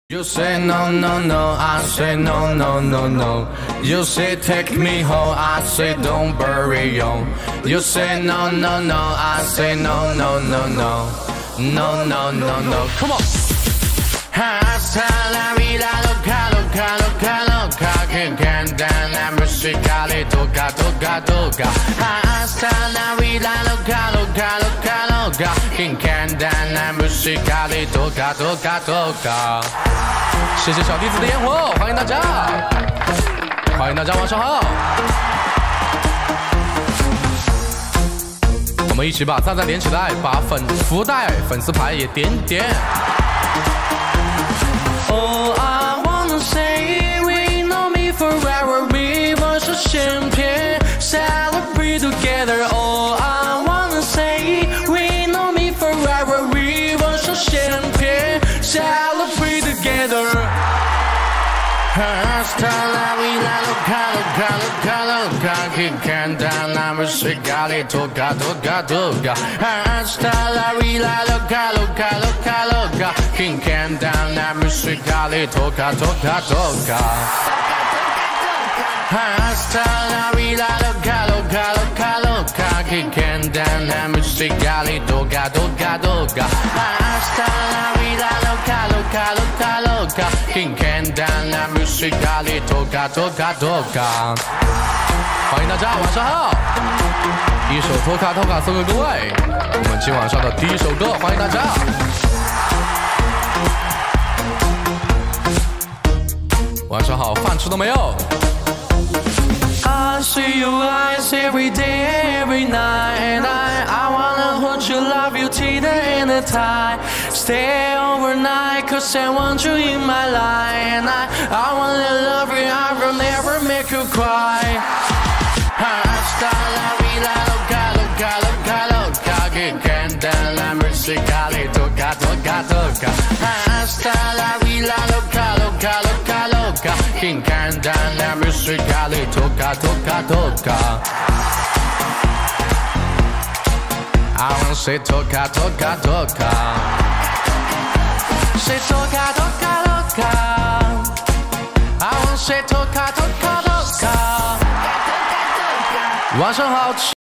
You say no, no, no, I say no, no, no, no. You say take me home, I say don't bury on. You say no, no, no, I say no, no, no, no. No, no, no, no. Come on. Hasta la vida loca, loca, loca, loca. Que cantan la música le toca, toca, toca. Hasta la vida loca, loca, loca, loca. Que cantan la música le toca, toca, toca. 谢谢小弟子的烟火，欢迎大家，欢迎大家，晚上好。我们一起把赞赞点起来，把福袋、粉丝牌也点点。Oh, I wanna say we know me forever, we want to champagne, celebrate together. Oh, I wanna say we know me forever, we want to champagne, celebrate together. Hasta la vida loca, loca, loca, loca. Que cantan la música le toca, toca, toca. Hasta la vida loca, loca, loca, loca. Que cantan la música le toca, toca, toca. Hasta la vida loca, loca, loca, loca. Que cantan la música le toca, toca, toca. Hasta la vida loca, loca, loca, loca. Que cantan la música le toca, toca, toca. 欢迎大家，晚上好！一首托卡托卡送给各位，我们今晚上的第一首歌，欢迎大家。晚上好，饭吃了没有？ I see your eyes every day, every night, and I wanna hold you, love you till the end of time. Stay overnight, cause I want you in my life, and I wanna love you, I will never make you cry. Hasta la vida loca, loca, loca, loca, que cantan la música le toca, toca, toca. Hasta la vida loca, loca, loca, loca, que cantan la música le toca, toca, toca. I wanna say toca, toca, toca. Say toca, toca, toca. I wanna say toca, toca, toca. 晚上好。